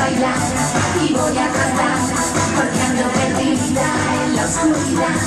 bailar y voy a cantar, porque ando perdida en la oscuridad.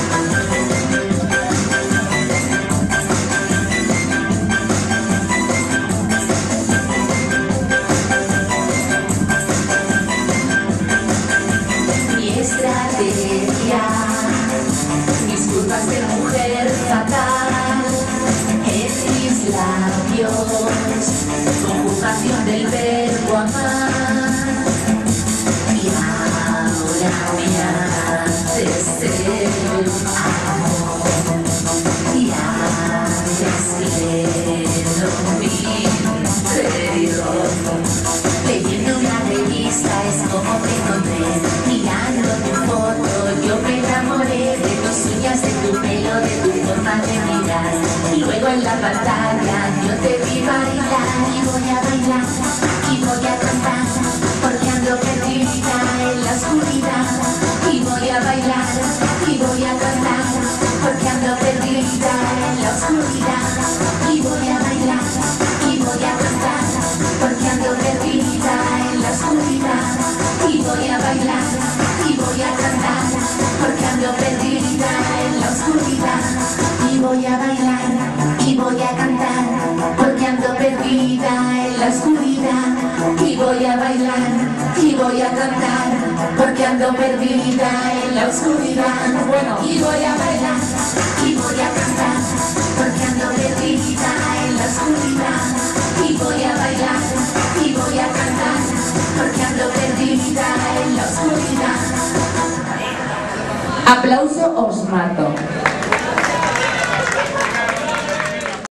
Mis curvas de mujer fatal, en mis labios, conjugación del verbo amar. Y ahora me haces el amor, y antes quiero mi interior. Leyendo una revista es como te encontré, mirando tu foto yo me enamoré de tus uñas, de tu pelo, de tu forma de mirar. Y luego en la pantalla yo te vi bailar y voy a bailar y voy a cantar, porque ando perdida en la oscuridad. Y voy a bailar y voy a cantar, porque ando perdida en la oscuridad. Y voy a bailar y voy a cantar, porque ando perdida en la oscuridad. Y voy a bailar y voy a cantar, porque ando perdida en la oscuridad. Y voy a bailar y voy a cantar, porque ando perdida en la oscuridad. Y voy a bailar y voy a cantar, porque ando perdida en la oscuridad. Bueno, y voy a bailar y voy a cantar, porque ando perdida en la oscuridad. Y voy a bailar y voy a cantar, porque ando perdida en la oscuridad. Aplauso os mato.